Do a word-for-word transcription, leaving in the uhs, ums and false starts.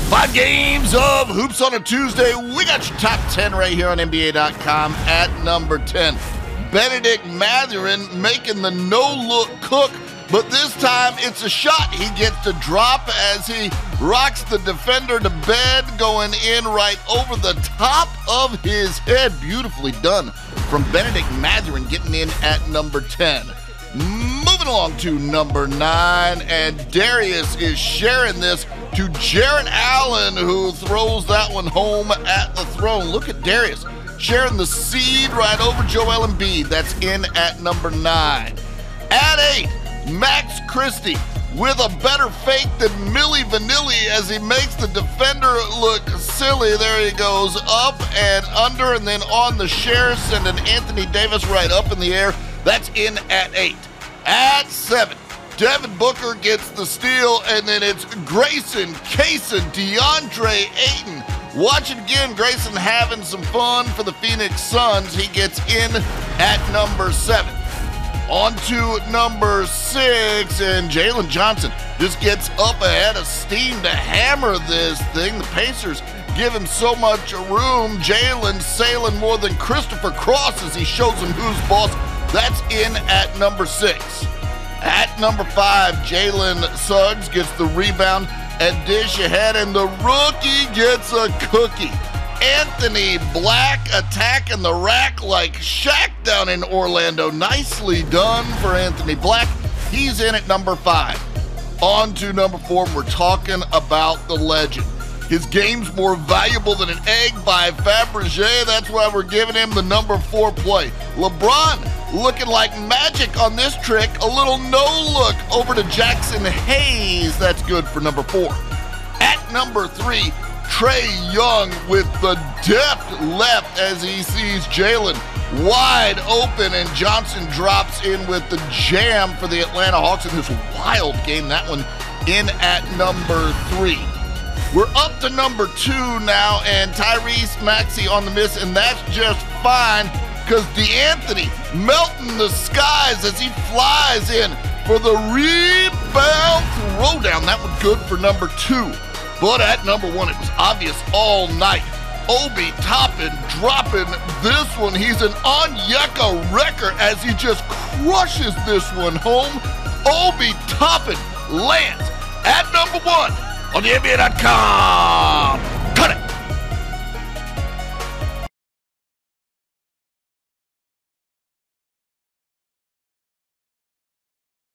Five games of Hoops on a Tuesday. We got your top ten right here on N B A dot com at number ten. Bennedict Mathurin making the no-look cook, but this time it's a shot he gets to drop as he rocks the defender to bed, going in right over the top of his head. Beautifully done from Bennedict Mathurin, getting in at number ten. Moving along to number nine, and Darius is sharing this to Jarrett Allen, who throws that one home at the throne. Look at Darius sharing the seed right over Joel Embiid. That's in at number nine. At eight, Max Christie with a better fake than Milli Vanilli as he makes the defender look silly. There he goes, up and under, and then on the share, sending Anthony Davis right up in the air. That's in at eight. At seven, Devin Booker gets the steal, and then it's Grayson, Kaysen, DeAndre Ayton. Watch it again, Grayson having some fun for the Phoenix Suns. He gets in at number seven. On to number six, and Jalen Johnson just gets up ahead of steam to hammer this thing. The Pacers give him so much room. Jalen sailing more than Christopher Cross as he shows him who's boss. That's in at number six. At number five, Jalen Suggs gets the rebound and dish ahead, and the rookie gets a cookie. Anthony Black attacking the rack like Shaq down in Orlando. Nicely done for Anthony Black. He's in at number five. On to number four, we're talking about the legend. His game's more valuable than an egg by Fabergé. That's why we're giving him the number four play. LeBron looking like magic on this trick. A little no-look over to Jackson Hayes. That's good for number four. At number three, Trae Young with the deft left as he sees Jalen wide open, and Johnson drops in with the jam for the Atlanta Hawks in this wild game. That one in at number three. We're up to number two now, and Tyrese Maxey on the miss, and that's just fine because DeAnthony melting the skies as he flies in for the rebound throwdown. That was good for number two. But at number one, it was obvious all night. Obi Toppin dropping this one. He's an Onyeka record as he just crushes this one home. Obi Toppin lands at number one on the N B A dot com.